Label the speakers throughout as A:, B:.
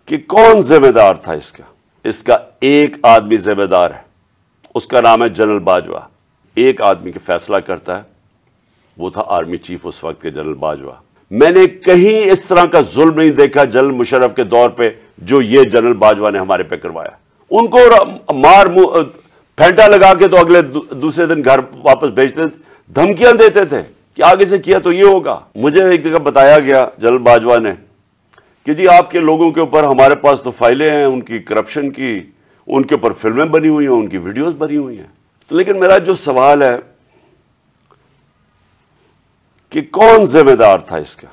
A: کہ کون ذمہ دار تھا اس کا ایک آدمی ذمہ دار ہے، اس کا نام ہے جنرل باجوہ۔ ایک آدمی کا فیصلہ کرتا ہے، وہ تھا آرمی چیف اس وقت کے جنرل باجوہ۔ میں نے کہیں اس طرح کا ظلم نہیں دیکھا جنرل مشرف کے دور پہ جو یہ جنرل باجوہ نے ہمارے پہ کروایا۔ ان کو مار پھینٹا لگا کے تو اگلے دوسرے دن گھر واپس بھیجتے، دھمکیاں دیتے تھے کہ آگے سے کیا تو یہ ہوگا۔ مجھے ایک جگہ بتایا گیا جنرل باجوہ نے کہ جی آپ کے لوگوں کے اوپر ہمارے پاس تو فائلیں ہیں ان کی کرپشن کی، ان کے اوپر فلمیں بنی ہوئی ہیں، ان کی ویڈیوز بنی ہوئی ہیں۔ لیکن میرا جو سوال ہے کہ کون ذمہ دار تھا اس کا؟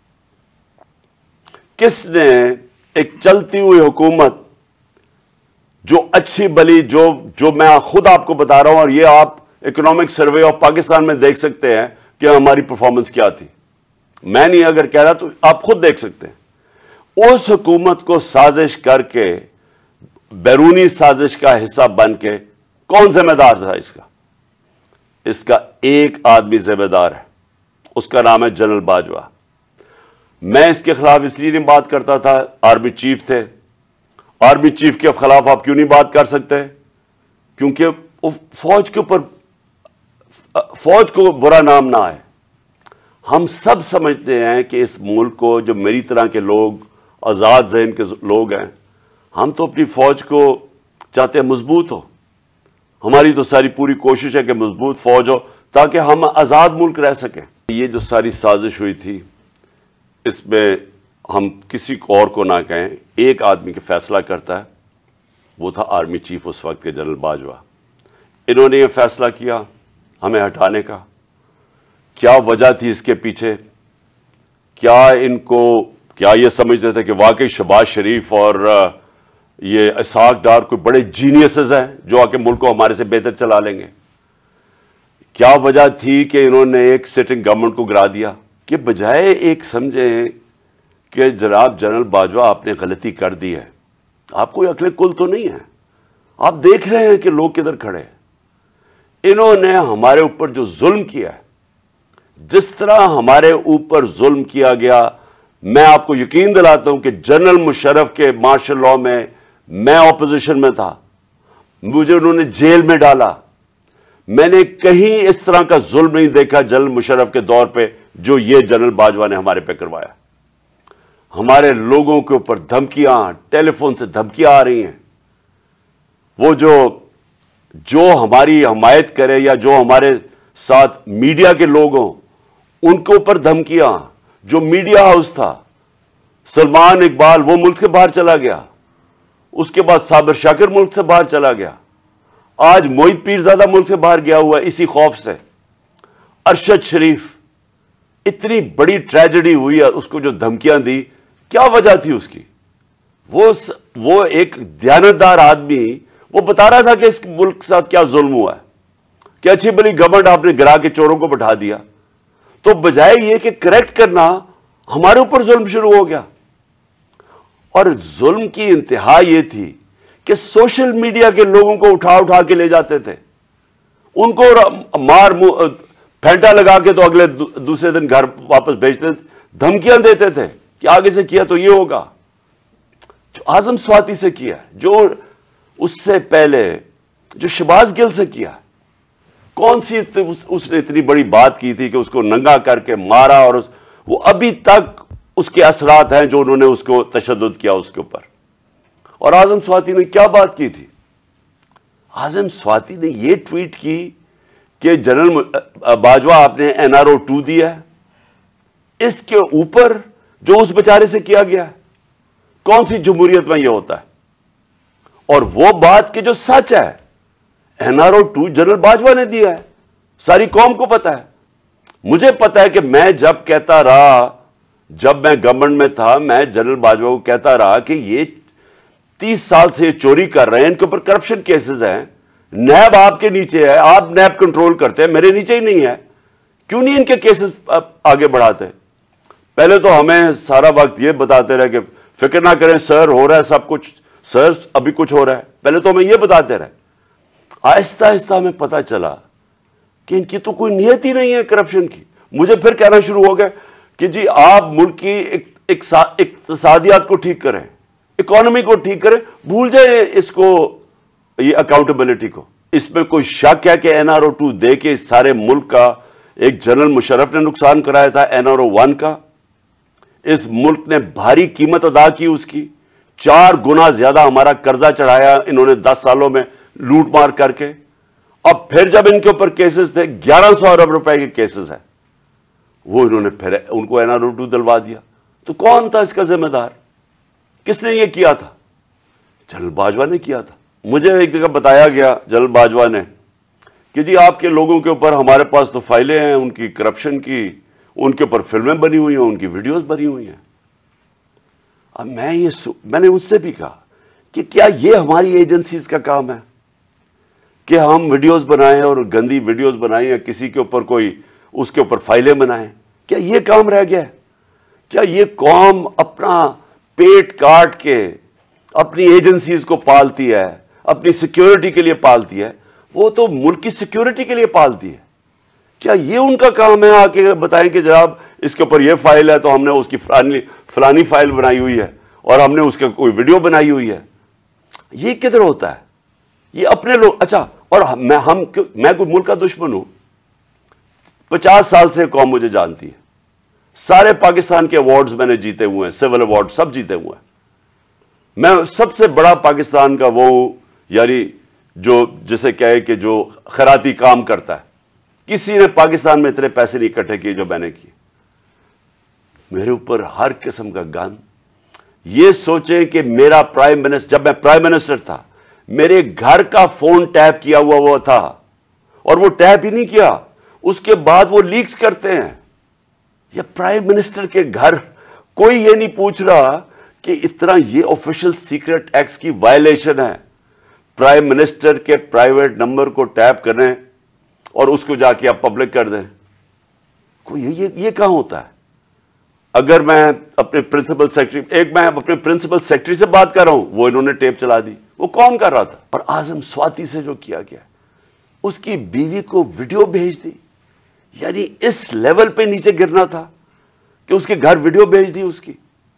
A: کس نے ایک چلتی ہوئی حکومت جو اچھی بلی جو میں خود آپ کو بتا رہا ہوں، اور یہ آپ اکنامک سروے آف پاکستان میں دیکھ سکتے ہیں کہ ہماری پرفارمنس کیا تھی، میں نہیں اگر کہہ رہا تو آپ خود دیکھ سکتے ہیں۔ اس حکومت کو سازش کر کے، بیرونی سازش کا حصہ بن کے کون ذمہ دار تھا اس کا ایک آدمی ذمہ دار ہے، اس کا نام ہے جنرل باجوہ۔ میں اس کے خلاف اس لیے نہیں بات کرتا تھا، آرمی چیف تھے۔ آرمی چیف کے خلاف آپ کیوں نہیں بات کر سکتے؟ کیونکہ فوج کو برا نام نہ آئے۔ ہم سب سمجھتے ہیں کہ اس ملک کو، جو میری طرح کے لوگ، آزاد ذہن کے لوگ ہیں، ہم تو اپنی فوج کو چاہتے ہیں مضبوط ہو۔ ہماری تو ساری پوری کوشش ہے کہ مضبوط فوج ہو تاکہ ہم آزاد ملک رہ سکیں۔ یہ جو ساری سازش ہوئی تھی، اس میں ہم کسی اور کو نہ کہیں، ایک آدمی کا فیصلہ کرتا ہے، وہ تھا آرمی چیف اس وقت کے جنرل باجوہ۔ انہوں نے یہ فیصلہ کیا ہمیں ہٹانے کا۔ کیا وجہ تھی اس کے پیچھے؟ کیا یہ سمجھتے تھے کہ واقعی شہباز شریف اور یہ اسحاق ڈار کوئی بڑے جینیسز ہیں جو آ کے ملک کو ہمارے سے بہتر چلا لیں گے؟ کیا وجہ تھی کہ انہوں نے ایک سٹنگ گورنمنٹ کو گرا دیا؟ کہ بجائے ایک سمجھیں کہ جناب جنرل باجوہ آپ نے غلطی کر دی ہے، آپ کوئی عقل کل تو نہیں ہے، آپ دیکھ رہے ہیں کہ لوگ کدھر کھڑے ہیں۔ انہوں نے ہمارے اوپر جو ظلم کیا ہے، جس طرح ہمارے اوپر ظلم کیا گیا، میں آپ کو یقین دلاتا ہوں کہ جنرل مشرف کے مارشل لاء میں اپوزیشن میں تھا، مجھے انہوں نے جیل میں ڈالا۔ میں نے کہیں اس طرح کا ظلم نہیں دیکھا جنرل مشرف کے دور پہ جو یہ جنرل باجوہ نے ہمارے پہ کروایا۔ ہمارے لوگوں کے اوپر دھمکیاں، ٹیلی فون سے دھمکیاں آ رہی ہیں۔ وہ جو ہماری حمایت کرے یا جو ہمارے ساتھ میڈیا کے لوگ ہوں، ان کے اوپر دھمکیاں۔ جو میڈیا ہاؤس تھا، سلمان اقبال، وہ ملک سے باہر چلا گیا، اس کے بعد صابر شاکر ملک سے باہر چلا گیا، آج موحد پیرزادہ ملک سے باہر گیا ہوا ہے اسی خوف سے۔ ارشد شریف، اتنی بڑی ٹریجڈی ہوئی ہے، اس کو جو دھمکیاں دی، کیا وجہ تھی اس کی؟ وہ ایک دیانتدار آدمی، وہ بتا رہا تھا کہ اس ملک کے ساتھ کیا ظلم ہوا ہے، کہ اچھی بلی گورنمنٹ آپ نے گرا کے چوروں کو بٹھا دیا۔ تو بجائے یہ کہ کریکٹ کرنا، ہمارے اوپر ظلم شروع ہو گیا۔ اور ظلم کی انتہا یہ تھی کہ سوشل میڈیا کے لوگوں کو اٹھا کے لے جاتے تھے، ان کو مار پھینٹا لگا کے تو اگلے دوسرے دن گھر واپس بھیجتے، دھمکیاں دیتے تھے کہ آگے سے کیا تو یہ ہوگا۔ جو اعظم سواتی سے کیا، جو اس سے پہلے جو شہباز گل سے کیا، کون سی اس نے اتنی بڑی بات کی تھی کہ اس کو ننگا کر کے مارا، اور وہ ابھی تک اس کے اثرات ہیں جو انہوں نے اس کو تشدد کیا اس کے اوپر۔ اور اعظم سواتی نے کیا بات کی تھی؟ اعظم سواتی نے یہ ٹویٹ کی کہ جنرل باجوہ آپ نے NRO 2 دیا ہے، اس کے اوپر جو اس بیچارے سے کیا گیا ہے، کون سی جمہوریت میں یہ ہوتا ہے؟ اور وہ بات کہ جو سچ ہے، NRO 2 جنرل باجوہ نے دیا ہے، ساری قوم کو پتا ہے۔ مجھے پتا ہے کہ میں جب کہتا رہا، جب میں گورنمنٹ میں تھا، میں جنرل باجوہ کو کہتا رہا کہ یہ 30 سال سے یہ چوری کر رہے ہیں، ان کے اوپر کرپشن کیسز ہیں، نیب آپ کے نیچے ہے، آپ نیب کنٹرول کرتے ہیں، میرے نیچے ہی نہیں ہے، کیوں نہیں ان کے کیسز آگے بڑھاتے؟ پہلے تو ہمیں سارا وقت یہ بتاتے رہے کہ فکر نہ کریں سر، ہو رہا ہے سب کچھ، سر ابھی کچھ ہو رہا ہے، پہلے تو ہمیں یہ بتاتے رہے۔ آہستہ آہستہ ہمیں پتا چلا کہ ان کی تو کوئی نیت ہی نہیں ہے کرپشن کی۔ مجھے پھر کہنا شروع ہو گیا کہ جی آپ ملک کی اقتصادیات کو ٹھیک کریں، इकोनॉमी को ठीक करें, भूल जाए इसको, ये अकाउंटेबिलिटी को। इसमें कोई शक है कि NRO 2 दे के इस सारे मुल्क का एक जनरल मुशर्रफ ने नुकसान कराया था NRO 1 का। इस मुल्क ने भारी कीमत अदा की उसकी, 4 गुना ज्यादा हमारा कर्जा चढ़ाया इन्होंने 10 सालों में लूट मार करके। अब फिर जब इनके ऊपर केसेस थे, 1100 अरब रुपए के केसेस हैं, वो इन्होंने फिर उनको NRO 2 दिलवा दिया। तो कौन था इसका जिम्मेदार? किसने ये किया था? जनरल बाजवा ने किया था। मुझे एक जगह बताया गया जनरल बाजवा ने कि जी आपके लोगों के ऊपर हमारे पास तो फाइलें हैं उनकी करप्शन की, उनके ऊपर फिल्में बनी हुई हैं, उनकी वीडियोस बनी हुई हैं। अब मैंने उससे भी कहा कि क्या ये हमारी एजेंसीज का काम है कि हम वीडियोस बनाएं और गंदी वीडियोस बनाएं या किसी के ऊपर कोई उसके ऊपर फाइलें बनाएं? क्या ये काम रह गया है? क्या ये कौम अपना पेट काट के अपनी एजेंसीज को पालती है, अपनी सिक्योरिटी के लिए पालती है? वो तो मुल्क की सिक्योरिटी के लिए पालती है। क्या ये उनका काम है आके बताएं कि जनाब इसके ऊपर ये फाइल है तो हमने उसकी फलानी फाइल बनाई हुई है और हमने उसका कोई वीडियो बनाई हुई है? ये किधर होता है? ये अपने लोग। अच्छा, और मैं कोई मुल्क का दुश्मन हूं? 50 साल से कौम मुझे जानती है, सारे पाकिस्तान के अवार्ड्स मैंने जीते हुए हैं, सिविल अवार्ड सब जीते हुए हैं। मैं सबसे बड़ा पाकिस्तान का वो यानी जो जिसे कहे कि जो खैराती काम करता है, किसी ने पाकिस्तान में इतने पैसे नहीं इकट्ठे किए जो मैंने किए। मेरे ऊपर हर किस्म का गन। ये सोचें कि मेरा प्राइम मिनिस्टर, जब मैं प्राइम मिनिस्टर था, मेरे घर का फोन टैप किया हुआ था, और वो टैप ही नहीं किया, उसके बाद वो लीक्स करते हैं। या प्राइम मिनिस्टर के घर कोई ये नहीं पूछ रहा कि इतना ये ऑफिशियल सीक्रेट एक्ट की वायलेशन है, प्राइम मिनिस्टर के प्राइवेट नंबर को टैप करें और उसको जाके आप पब्लिक कर दें। कोई ये कहां होता है? अगर मैं अपने प्रिंसिपल सेक्रेटरी, मैं अपने प्रिंसिपल सेक्रेटरी से बात कर रहा हूं, वो इन्होंने टेप चला दी। वो कौन कर रहा था? और आजम स्वाति से जो किया गया, उसकी बीवी को वीडियो भेज दी। यानी इस लेवल पे नीचे गिरना था कि उसके घर वीडियो भेज दी उसकी,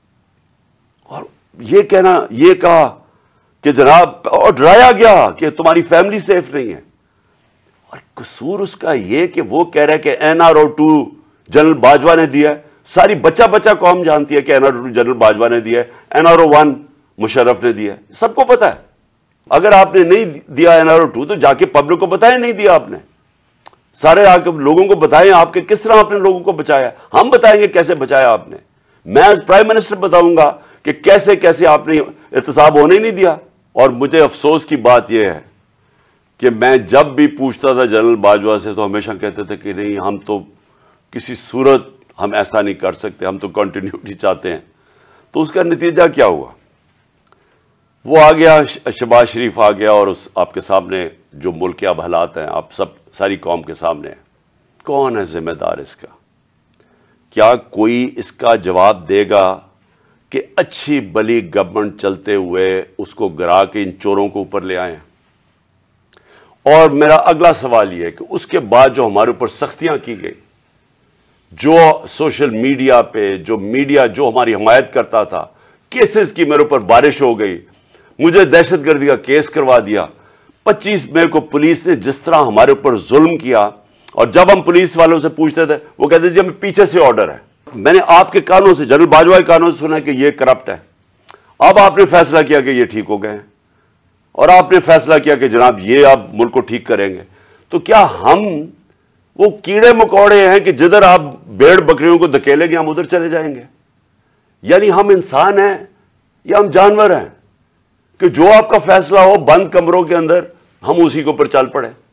A: और ये कहा कि जनाब, और डराया गया कि तुम्हारी फैमिली सेफ नहीं है। और कसूर उसका ये कि वो कह रहा है कि NRO 2 जनरल बाजवा ने दिया है। सारी बच्चा कौम जानती है कि NRO 2 जनरल बाजवा ने दिया है, NRO 1 मुशर्रफ ने दिया है, सबको पता है। अगर आपने नहीं दिया NRO 2 तो जाके पब्लिक को बताएं नहीं दिया आपने, सारे आके लोगों को बताएं आपके किस तरह आपने लोगों को बचाया। हम बताएंगे कैसे बचाया आपने। मैं एज प्राइम मिनिस्टर बताऊंगा कि कैसे कैसे आपने एहतसाब होने नहीं दिया। और मुझे अफसोस की बात यह है कि मैं जब भी पूछता था जनरल बाजवा से तो हमेशा कहते थे कि नहीं, हम तो किसी सूरत हम ऐसा नहीं कर सकते, हम तो कंटिन्यूटी चाहते हैं। तो उसका नतीजा क्या हुआ? वो आ गया, शहबाज शरीफ आ गया, और उस आपके सामने जो मुल्क के अब हालात हैं, आप सब सारी कौम के सामने हैं। कौन है जिम्मेदार इसका? क्या कोई इसका जवाब देगा कि अच्छी भली गवर्नमेंट चलते हुए उसको गिरा के इन चोरों को ऊपर ले आए? और मेरा अगला सवाल यह है कि उसके बाद जो हमारे ऊपर सख्तियां की गई, जो सोशल मीडिया पे जो मीडिया जो हमारी हिमायत करता था, केसेस की मेरे ऊपर बारिश हो गई, मुझे दहशतगर्दी का केस करवा दिया। 25 मई को पुलिस ने जिस तरह हमारे ऊपर जुल्म किया, और जब हम पुलिस वालों से पूछते थे वो कहते जी हमें पीछे से ऑर्डर है। मैंने आपके कानों से, जनरल बाजवा के कानों से सुना कि ये करप्ट है। अब आपने फैसला किया कि ये ठीक हो गए हैं, और आपने फैसला किया कि जनाब ये आप मुल्क को ठीक करेंगे। तो क्या हम वो कीड़े मकोड़े हैं कि जिधर आप भेड़ बकरियों को धकेलेंगे हम उधर चले जाएंगे? यानी हम इंसान हैं या हम जानवर हैं कि जो आपका फैसला हो बंद कमरों के अंदर हम उसी के ऊपर चल पड़े?